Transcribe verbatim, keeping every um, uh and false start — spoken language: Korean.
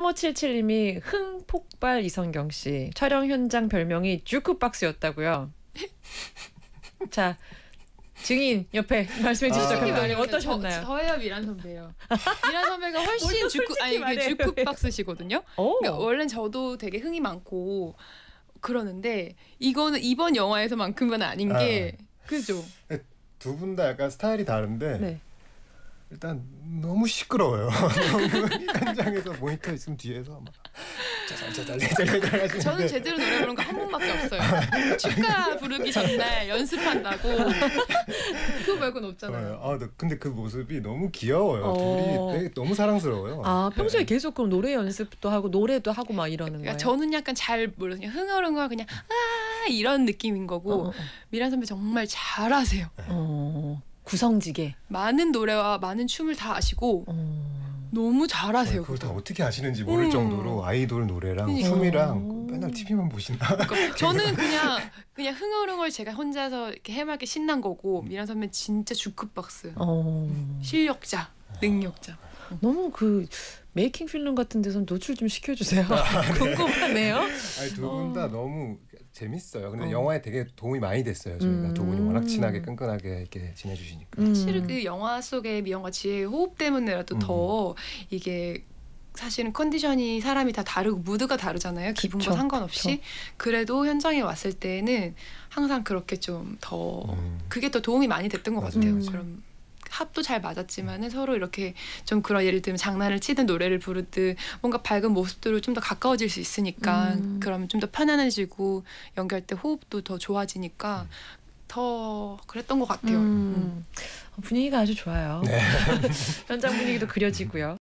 삼오칠칠님이 흥폭발 이성경 씨. 촬영 현장 별명이 주크박스였다고요. 자, 증인 옆에 말씀해 주시죠. 아, 감독님 어떠셨나요? 저, 저예요 미란 선배요. 미란 선배가 훨씬 주크 아니 그 주크박스시거든요. 그러니까 원래는 저도 되게 흥이 많고 그러는데 이거는 이번 영화에서만큼은 아닌 게 아. 그죠? 두 분 다 약간 스타일이 다른데 네. 일단 너무 시끄러워요. 너무 현장에서 모니터 있으면 뒤에서 막 짜잘짜잘짜잘 하시는데 저는 제대로 노래 부른 거 한 번밖에 없어요. 축가 부르기 전날 연습한다고. 그거 말고는 없잖아요. 아, 근데 그 모습이 너무 귀여워요. 어... 둘이 되게 너무 사랑스러워요. 아, 평소에 네. 계속 그럼 노래 연습도 하고 노래도 하고 막 이러는 그러니까 거예요? 저는 약간 잘 모르요 그냥 흥얼흥얼 그냥 아 이런 느낌인 거고 어, 어. 미란 선배 정말 잘하세요. 어, 구성지게. 많은 노래와 많은 춤을 다 아시고 어... 너무 잘하세요. 그걸 다 어떻게 아시는지 모를 음. 정도로 아이돌 노래랑 그러니까. 춤이랑 맨날 티비만 보시나? 그러니까 저는 그냥 그냥 흥얼흥얼 제가 혼자서 이렇게 해맑게 신난 거고 미란 선배 진짜 주크박스 어. 실력자, 능력자. 너무 그 메이킹 필름 같은 데서 노출 좀 시켜주세요. 궁금하네요. 아니 두 분 다 어. 너무 재밌어요. 근데 어. 영화에 되게 도움이 많이 됐어요. 저희가 음. 두 분이 워낙 친하게 끈끈하게 이렇게 지내주시니까. 음. 사실은 그 영화 속의 미영과 지혜의 호흡 때문에라도 음. 더 이게 사실은 컨디션이 사람이 다 다르고 무드가 다르잖아요. 기분과 그쵸, 상관없이. 그쵸. 그래도 현장에 왔을 때는 항상 그렇게 좀 더 음. 그게 더 도움이 많이 됐던 것 맞아요. 같아요. 음. 그럼 합도 잘 맞았지만은 서로 이렇게 좀 그런 예를 들면 장난을 치든 노래를 부르든 뭔가 밝은 모습들로 좀 더 가까워질 수 있으니까 음. 그럼 좀 더 편안해지고 연기할 때 호흡도 더 좋아지니까 더 그랬던 것 같아요. 음. 음. 분위기가 아주 좋아요. 네. 현장 분위기도 그려지고요.